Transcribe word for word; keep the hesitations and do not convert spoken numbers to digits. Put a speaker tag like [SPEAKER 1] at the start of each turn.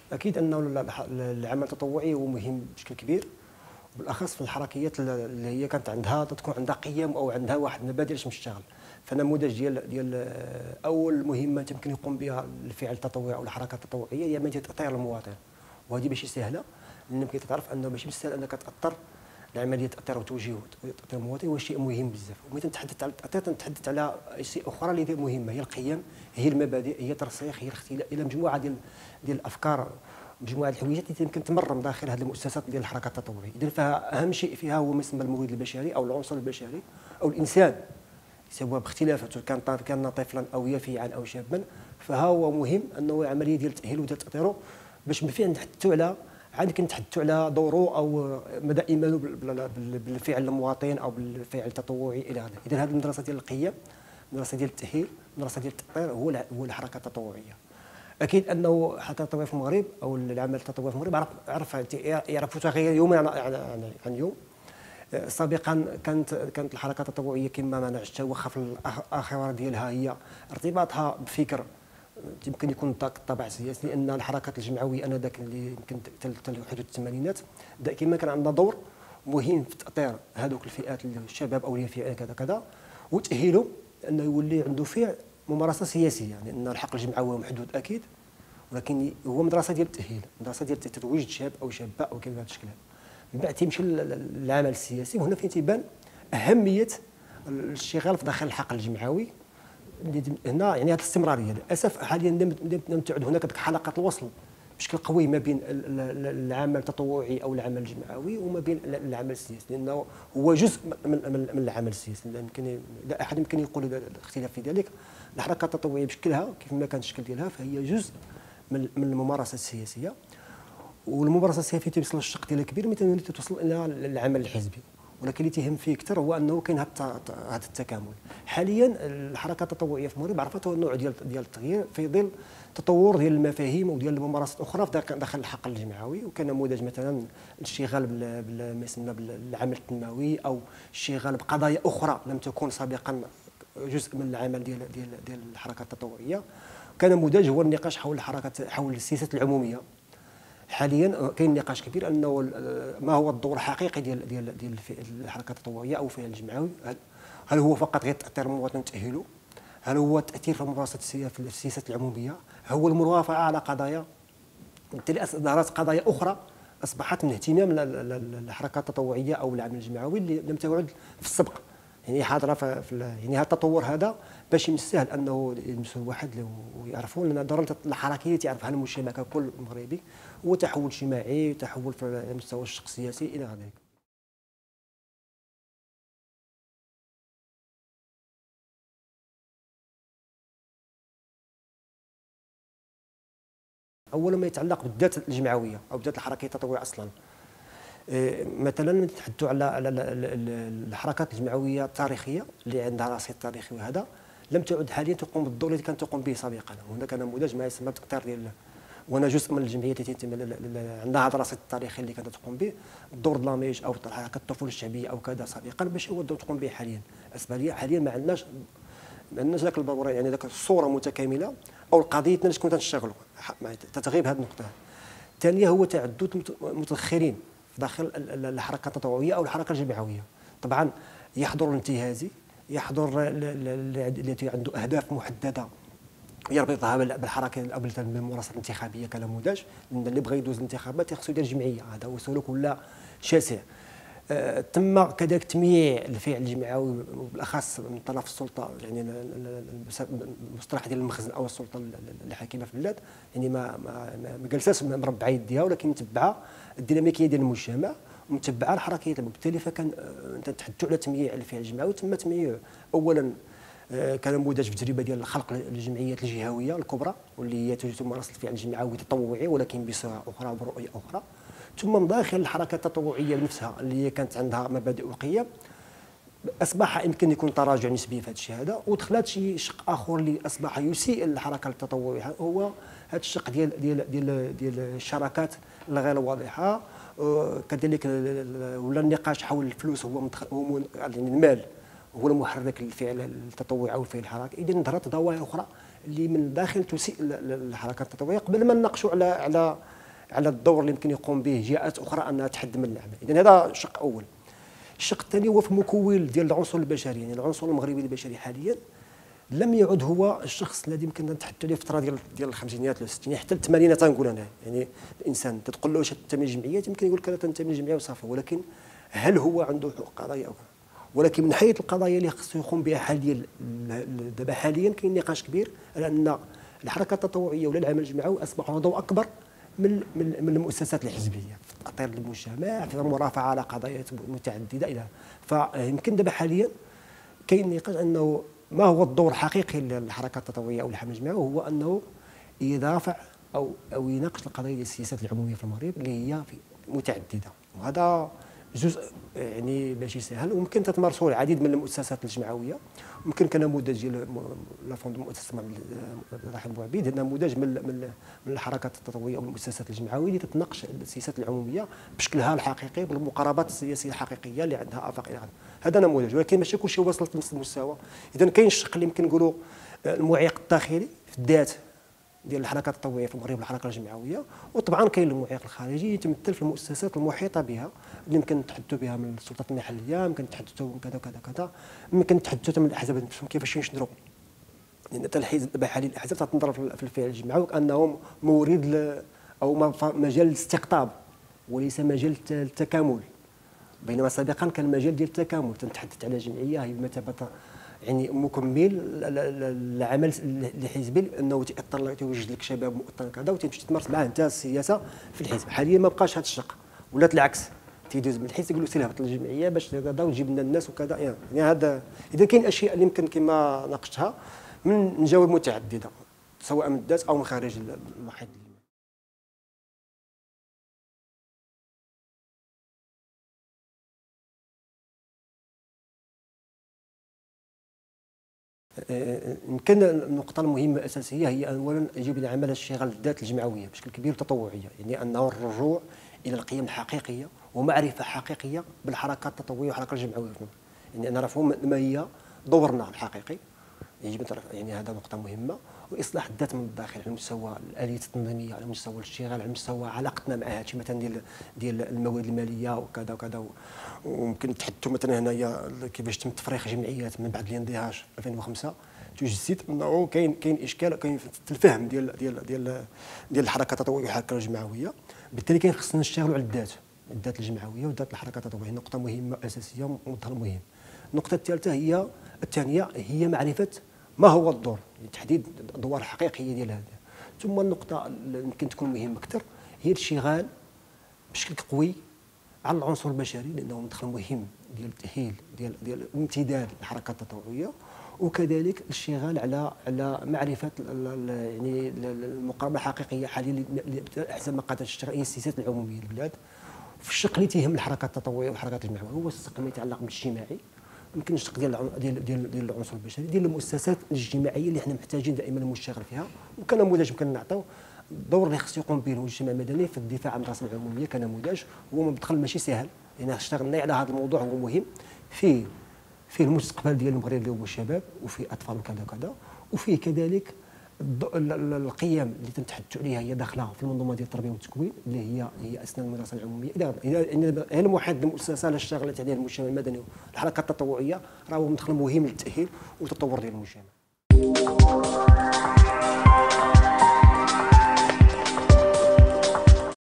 [SPEAKER 1] اكيد انه العمل التطوعي هو مهم بشكل كبير، بالاخص في الحركيات اللي هي كانت عندها تكون عندها قيم او عندها واحد المبادئ باش تشتغل. فنموذج ديال ديال اول مهمه يمكن يقوم بها الفعل التطوعي او الحركه التطوعيه هي عمليه تاثير المواطن، وهذه ماشي سهله، لان يمكن تعرف انه ماشي بالسهل انك تاثر العمليه تاثير وتوجيه تاثير المواطن هو شيء مهم بزاف. ومثلا نتحدث على التاثير تنتحدث على شيء اخرى اللي هي مهمه، هي القيم، هي المبادئ، هي الترسيخ، هي الاختلاف الى مجموعه ديال ديال الافكار، مجموعه الحويجات اللي يمكن تمرم داخل هذه المؤسسات ديال الحركه التطوعيه. اذا فاهم شيء فيها هو ما يسمى المورد البشري او العنصر البشري او الانسان سواء باختلافاته، كان كان طفلا او يافعا او شابا، فها هو مهم انه عمليه ديال التاهيل وديال تاطيره باش بالفعل نتحدثوا على عاد كنتحدثوا على دوره او مدى ايمانه بالفعل المواطن او بالفعل التطوعي الى اخره. اذا هذه المدرسه ديال القيم، المدرسه ديال التاهيل، المدرسه ديال التاطير هو هو الحركه التطوعيه. اكيد انه حتى التطوع في المغرب او العمل التطوعي في المغرب عرف عرف يعرفوا تغيير يومي عن عن يوم. سابقا كانت كانت الحركه التطوعيه كما ما نعشتها وخف الاخره ديالها هي ارتباطها بفكر يمكن يكون طابع سياسي، لان الحركات الجمعويه انذاك اللي يمكن حدود الثمانينات دائما كان عندها دور مهم في تاطير هذوك الفئات الشباب او الفئات كذا كذا وتاهيله انه يولي عنده فعل ممارسه سياسيه، لان يعني الحق الجمعوي محدود اكيد، ولكن هو مدرسه ديال التاهيل، مدرسه ديال تتويج شاب او شابه او كذا بهذا الشكل. من بعد تيمشي للعمل السياسي، وهنا فين تيبان اهميه الاشتغال في داخل الحقل الجمعوي. هنا يعني هذه الاستمراريه للاسف حاليا لم تعد هناك حلقه الوصل بشكل قوي ما بين العمل التطوعي او العمل الجمعوي وما بين العمل السياسي، لانه هو جزء من من العمل السياسي. لا يمكن لا احد يمكن يقول الاختلاف في ذلك. الحركه التطوعيه بشكلها كيف ما كان الشكل ديالها فهي جزء من من الممارسه السياسيه، والممارسه السياسيه توصل للشق ديالها كبير مثلا توصل الى العمل الحزبي، ولكن اللي تيهم فيه اكثر هو انه كاين هذا التكامل. حاليا الحركه التطوعيه في المغرب عرفت النوع ديال ديال التغيير في ظل تطور ديال المفاهيم وديال الممارسات الاخرى في داخل الحقل الجمعوي، وكان نموذج مثلا الاشتغال بما يسمى بالعمل التنموي او الاشتغال بقضايا اخرى لم تكن سابقا جزء من العمل ديال ديال ديال الحركه التطوعيه. كان نموذج هو النقاش حول الحركه حول السياسات العموميه. حاليا كاين نقاش كبير انه ما هو الدور الحقيقي ديال ديال ديال الحركه التطوعيه او الفعل الجمعوي، هل هو فقط غير تاثير المواطن وتاهيله؟ هل هو التاثير في ممارسه في السياسات العموميه؟ هو المرافعه على قضايا بالتالي ظهرت قضايا اخرى اصبحت من اهتمام الحركه التطوعيه او العمل الجمعوي اللي لم تعد في السبق، يعني حاضره في يعني هذا التطور هذا باش من السهل انه يلمسوا الواحد ويعرفوا لان ضروره الحركيه اللي تعرفها المجتمع ككل مغربي هو تحول اجتماعي، تحول في المستوى الشق السياسي الى غير ذلك. اول ما يتعلق بالذات الجمعويه او بالذات الحركيه التطوعيه اصلا، مثلا نتحدثوا على على الحركات الجمعويه التاريخيه اللي عندها رصيد تاريخي، وهذا لم تعد حاليا تقوم بالدور الذي كانت تقوم به سابقا. هناك نموذج ما يسمى بتكتار ديال، وانا جزء من الجمعيات التي تنتمي عندها هذا الرصيد التاريخي اللي كانت تقوم به، الدور دلاميج او حركه الطفوله الشعبيه او كذا سابقا باش هو الدور تقوم به حاليا. اسبانيا حاليا ما عندناش ما عندناش ذاك البابور، يعني ذاك الصوره متكامله او القضيه اللي كنا تنشتغلوا تتغيب هذه النقطه. الثانيه هو تعدد متاخرين داخل الحركه التطوعيه او الحركه الجمعويه. طبعا يحضر الانتهازي، يحضر الذي عنده اهداف محدده يربطها بالحركه او بالممارسه الانتخابيه كنموذج، لان اللي بغى يدوز الانتخابات خصو يدير جمعيه، هذا هو سلوك ولا شاسع. آه تم كذلك تمييع الفعل الجمعوي بالاخص من طرف السلطه، يعني المصطلح ديال المخزن او السلطه الحاكمه في البلاد، يعني ما ما ما جلساش مربعه يديها، ولكن متبعه الديناميكيه ديال المجتمع ومتبعه الحركيه. بالتالي فكان نتحدثوا على تمييع الفعل الجمعوي. تم تمييعه اولا كنموذج في تجربه ديال خلق الجمعيات الجهويه الكبرى واللي هي تمارس الفعل الجمعوي التطوعي ولكن بصيغه اخرى وبرؤيه اخرى، ثم من داخل الحركه التطوعيه بنفسها اللي هي كانت عندها مبادئ وقيم اصبح يمكن يكون تراجع نسبي في هذا الشيء هذا، ودخلت شي شق اخر اللي اصبح يسيء الحركه التطوعيه، هو هذا الشق ديال ديال ديال ديال الشراكات الغير واضحه. كذلك ولا النقاش حول الفلوس هو هو يعني المال هو المحرك للفعل التطوعي او الفعل الحركي. اذا ظهرت ظواهر اخرى اللي من الداخل تسيء للحركات التطوعيه، قبل ما نناقشوا على على على الدور اللي يمكن يقوم به جهات اخرى انها تحد من العمل. اذا هذا شق اول. الشق الثاني هو في مكون ديال العنصر البشري، يعني العنصر المغربي البشري حاليا لم يعد هو الشخص الذي يمكن نتحدث عليه فتره ديال ديال الخمسينيات ولا الستينيات حتى الثمانينات تنقول انا. يعني الانسان تقول له واش تنتمي للجمعيات يمكن يقول لك انا تنتمي للجمعيه وصافي، ولكن هل هو عنده حقوق قضايا او كذا؟ ولكن من حيث القضايا اللي خصو يقوم بها حاليا دابا حاليا كاين نقاش كبير على ان الحركه التطوعيه ولا العمل الجمعوي اصبح ضوء اكبر من من من المؤسسات الحزبيه في تاطير المجتمع، في المرافعه على قضايا متعدده الى. فيمكن دابا حاليا كاين نقاش انه ما هو الدور الحقيقي للحركه التطوعيه او العمل الجمعوي، هو انه يدافع او او يناقش القضايا ديال السياسات العموميه في المغرب اللي هي متعدده، وهذا جزء يعني ماشي سهل، وممكن تتمارسوا العديد من المؤسسات الجمعويه. ممكن كنموذج ديال لا فوند مؤسسه الرحيم بوعبيد نموذج من من من الحركات التطوعيه او المؤسسات الجمعويه اللي تتناقش السياسات العموميه بشكلها الحقيقي بالمقاربات السياسيه الحقيقيه اللي عندها افاق الى. هذا نموذج، ولكن ماشي كلشي وصل لنفس المستوى. اذا كاين الشق اللي يمكن نقولوا المعيق الداخلي في الذات ديال الحركات التطوعيه في المغرب والحركه الجمعويه، وطبعا كاين المعيق الخارجي يتمثل في المؤسسات المحيطه بها اللي يمكن نتحدثوا بها من السلطات المحليه، يمكن نتحدثوا من كذا كذا كذا، يمكن نتحدثوا من الاحزاب كيفاش ينشدروا. لان حتى الحزب دابا حاليا الاحزاب تنظر في الفعل الجمعوي كانه مورد او مجال الاستقطاب وليس مجال التكامل، بينما سابقا كان مجال ديال التكامل. تنتحدث على جمعيه هي بمثابه يعني مكمل العمل الحزبي، انه تاثر توجد لك شباب مؤطن كذا وتمشي تمارس معاه انت السياسه في الحزب. حاليا ما بقاش هذا الشق، ولات العكس، تيدوز من الحزب يقولوا سير هبط للجمعيه باش كذا وتجيب لنا الناس وكذا. يعني هذا اذا كاين اشياء اللي يمكن كما ناقشتها من جوانب متعدده سواء من الذات او من خارج المحيط. يمكن النقطة المهمة الأساسية هي أولا يجب أن يعمل الشغل الذات الجمعوية بشكل كبير وتطوعية، يعني أنه الرجوع إلى القيم الحقيقية ومعرفة حقيقية بالحركات التطوعية والحركة الجمعوية. يعني نعرفوا ما هي دورنا الحقيقي، يجب أن تعرف، يعني هذا نقطة مهمة. وإصلاح الذات من الداخل على مستوى الآلية التنظيمية، على مستوى الاشتغال، على مستوى علاقتنا مع هادشي مثلا ديال ديال الموارد المالية وكذا وكذا. وممكن نتحدثوا مثلا هنايا كيفاش تم تفريغ جمعيات من بعد الاندهاش ألفين وخمسة، تجسد انه كاين كاين اشكال، كاين في الفهم ديال ديال ديال ديال الحركه التطوعيه والحركه الجمعويه. بالتالي كاين خصنا نشتغلوا على الذات، الذات الجمعويه والذات الحركه التطوعيه، نقطه مهمه اساسيه ومظهر مهم. النقطه الثالثه هي الثانيه هي معرفه ما هو الدور، يعني تحديد الادوار الحقيقيه ديال هذا. ثم النقطه اللي يمكن تكون مهمه اكثر هي الاشتغال بشكل قوي على العنصر البشري، لانه مدخل مهم ديال التاهيل ديال ديال امتداد الحركات التطوعيه، وكذلك الاشتغال على على معرفه يعني المقاربه الحقيقيه حاليا احسن ما قادت تشتغل هي السياسات العموميه للبلاد. في الشق اللي تيهم الحركات التطوعيه والحركات الجمعويه هو الشق اللي يتعلق بالاجتماعي، يمكن الشق ديال ديال ديال ديال العنصر البشري ديال المؤسسات الاجتماعيه اللي حنا محتاجين دائما نشتغل فيها. وكنموذج يمكن نعطيو الدور اللي خصو يقوم به المجتمع المدني في الدفاع عن الراسمه العموميه كنموذج. هو مدخل ماشي سهل، لان يعني اشتغلنا على هذا الموضوع، هو مهم فيه فيه المستقبل ديال المغرب اللي هو الشباب، وفيه اطفال وكذا وكذا، وفيه كذلك القيم اللي تنتحدثوا عليها هي داخله في المنظومه ديال التربيه والتكوين اللي هي هي اسنان المدرسه العموميه. اذا اذا المحيط المؤسسه اللي اشتغلت عليه المجتمع المدني والحركات التطوعيه راه هو مدخل مهم للتاهيل والتطور ديال المجتمع.